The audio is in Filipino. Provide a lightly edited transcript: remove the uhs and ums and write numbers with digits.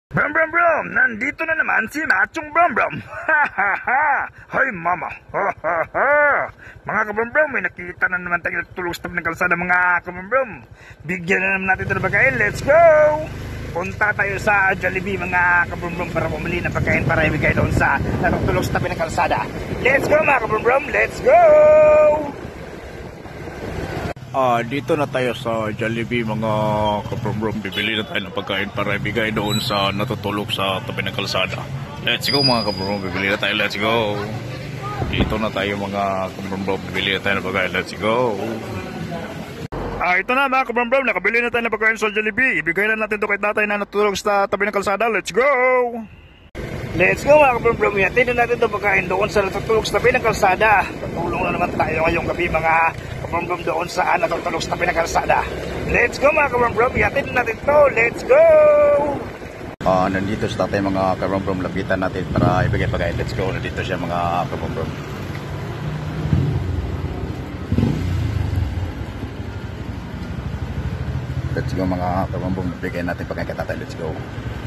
Brum brum brum! Nandito na naman si Machong Brum Brum! Ha ha ha! Hay mama! Ha ha ha! Mga kabrum brum, may nakita na naman tayo tulog sa tabi ng kalsada mga kabrum brum. Bigyan na naman natin ito ng pagkain. Let's go! Punta tayo sa Jollibee mga kabrum brum para bumili ng pagkain para ibigay doon sa natutulog sa tabi ng kalsada. Let's go mga kabrum brum! Let's go! Dito na tayo sa Jollibee mga kabrum-brum. Bibili na tayo ng pagkain para ibigay doon sa natutulog sa tabi ng kalsada. Let's go mga kabrum-brum, bibili na tayo, let's go. Dito na tayo mga kabrum-brum, bibili na tayo ng pagkain, let's go. Ito na mga kabrum-brum, nakabili na tayo ng pagkain sa Jollibee. Ibigay na natin ito kay tatay na natutulog sa tabi ng kalsada, let's go. Let's go mga kabrum-brum, yatin na natin ito pagkain doon sa natutulog sa tabi ng kalsada. Tutulong na naman tayo ngayong gabi mga kabrum-brum doon sa natutulog sa tabi ng kalsada. Let's go mga kabrum-brum, yatin na natin ito, let's go! Nandito sa tatay mga kabrum-brum, lapitan natin para ibigay pagkain, let's go. Nandito siya mga kabrum-brum. Let's go mga kabrum-brum, ibigay natin pagkain kay tatay, let's go.